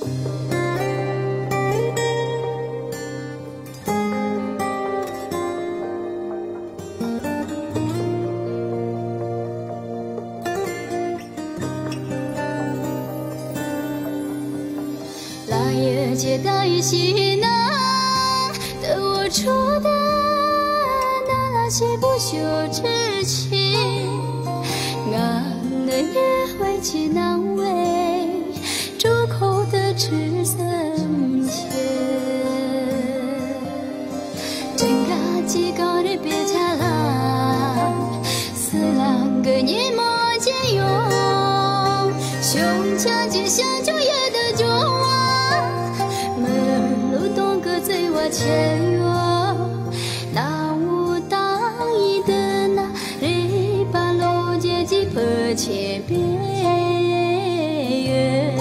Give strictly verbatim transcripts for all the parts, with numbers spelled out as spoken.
街大雨西南，等我出的那那些不朽之情，俺的约会去难为住口的赤森县，真个几个的别家啦，四两个你莫借用，胸腔就像九月的酒啊。前哟，那无当一的那日把路阶级破前边缘。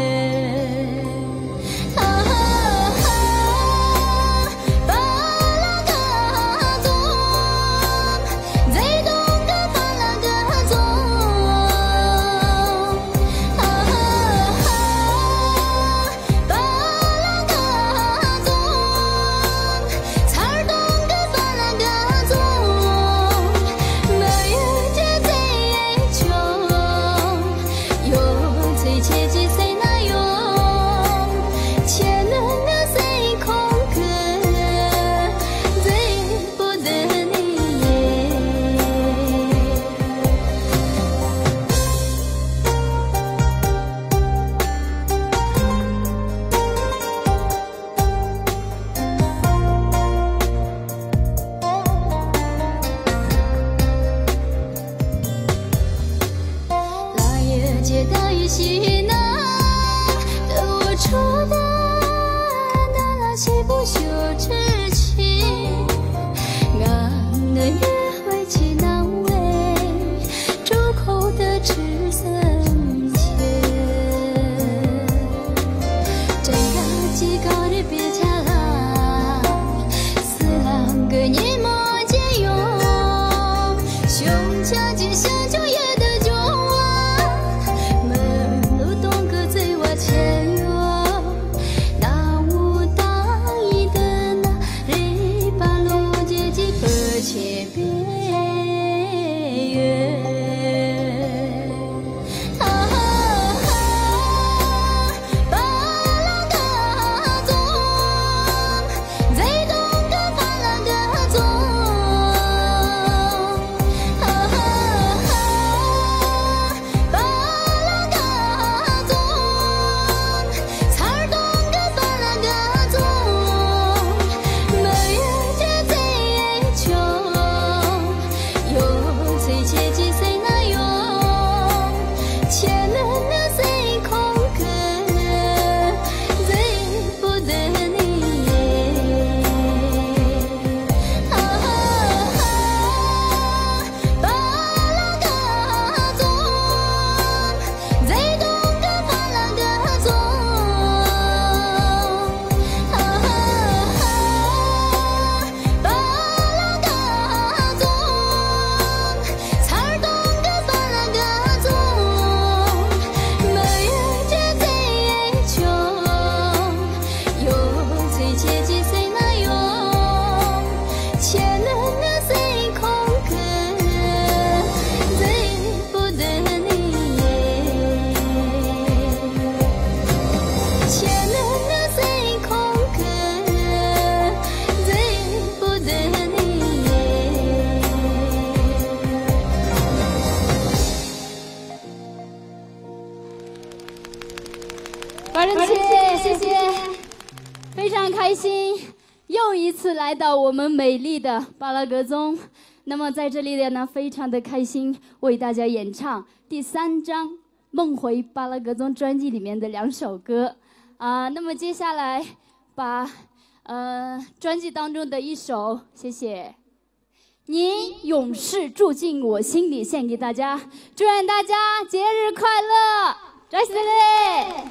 来到我们美丽的巴拉格宗，那么在这里呢，非常的开心为大家演唱第三张《梦回巴拉格宗》专辑里面的两首歌啊、呃。那么接下来把呃专辑当中的一首，谢谢你永世住进我心里，献给大家，祝愿大家节日快乐，扎西德勒。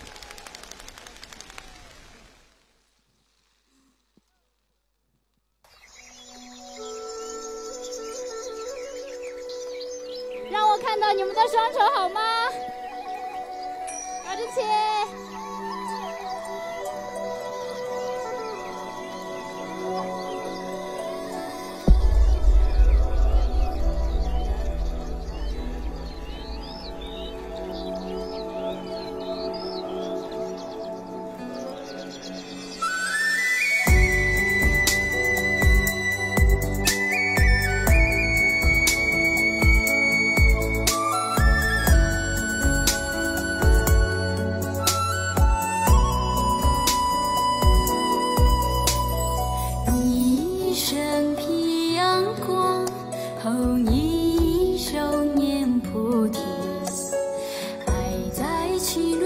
让我看到你们的双手好吗？搞着起。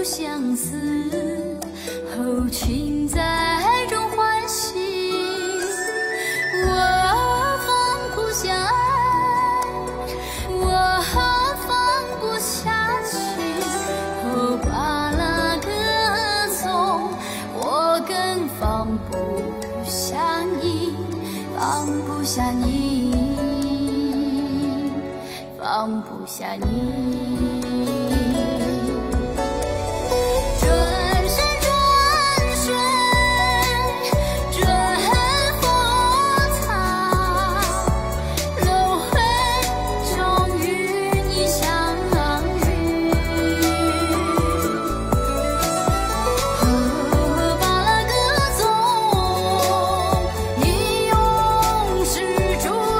相思，后情在中欢喜。我放不下爱，我放不下情，哦，巴拉歌颂，我更放不下你，放不下你，放不下你。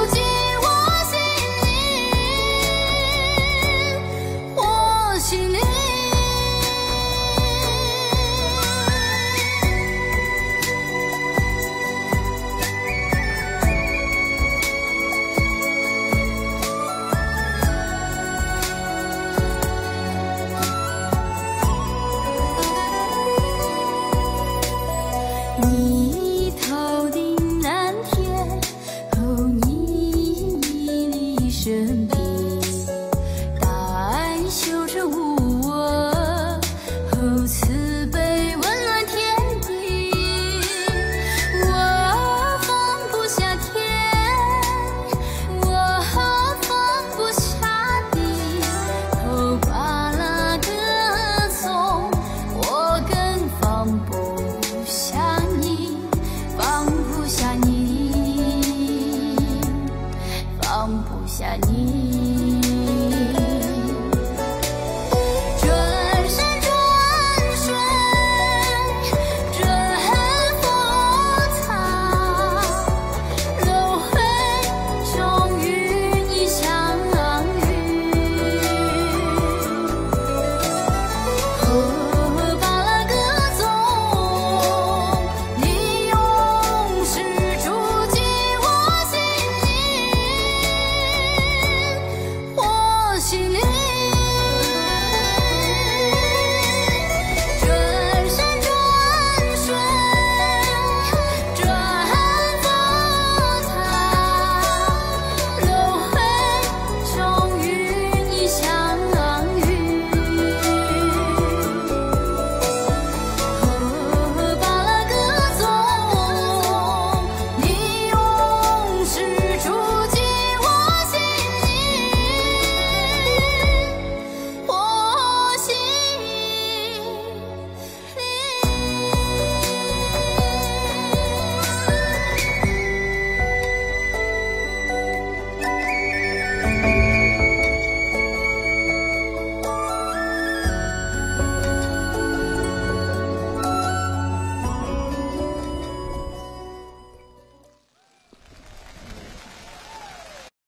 心里。